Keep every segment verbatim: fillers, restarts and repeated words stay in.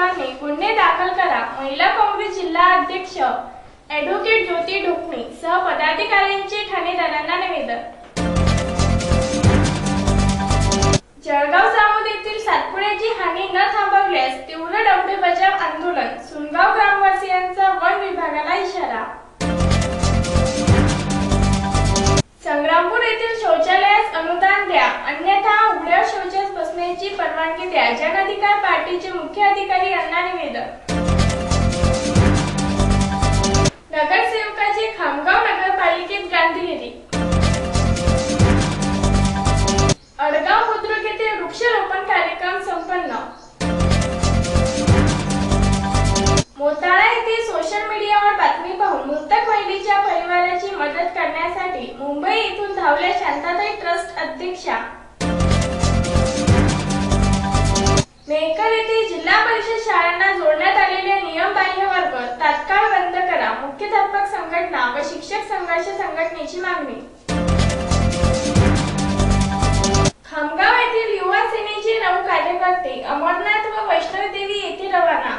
प्रकरणी गुन्हे दाखल करा। महिला काँग्रेस जिल्हा अध्यक्ष ॲडव्होकेट ज्योती ढोकणे सह पदाधिकाऱ्यांचे ठाणेदारांना निवेदन। जळगाव जामोद येथील सातपुड्याची हानी न थांबवल्यास तीव्र डबडे बजाव आंदोलन। सुनगाव ग्रामवासियांचा वन विभागाला इशारा। संग्रामपूर येथील शौचालयास अनुदान द्या, अन्यथा उघड्या शौचास बसण्याची परवानगी द्या। जनअधिकार पार्टीचे मुख्य अधिकारी यांना निवेदन। नगरसेवकाची खामगाव नगरपालिकेत गांधीगिरी। अडगाव बुद्रुक येथे वृक्षारोपण कार्यक्रम संपन्न। मोताळा येथे सोशल मीडियावर बातमी पाहून मृतक महिलेच्या परिवाराची मदत करण्यासाठी मुंबई येथून धावल्या शांताताई ट्रस्ट अध्यक्षा। मेहकर येथे जिल्हा परिषद शाळांना जोडण्यात आलेले नियमबाह्य वर्ग तात्काळ बंद करा। मुख्याध्यापक संघटना व शिक्षक संघर्ष संघटनेची मागणी। खामगाव येथील युवा सेनेचे नऊ कार्यकर्ते अमरनाथ व वैष्णवदेवी येथे रवाना।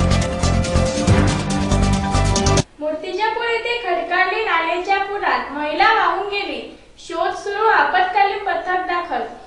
मूर्तिजापूर येथे खडकाळी नाल्याच्या पुरात महिला वाहून गेली, शोध सुरू, आपत्कालीन पथक दाखल।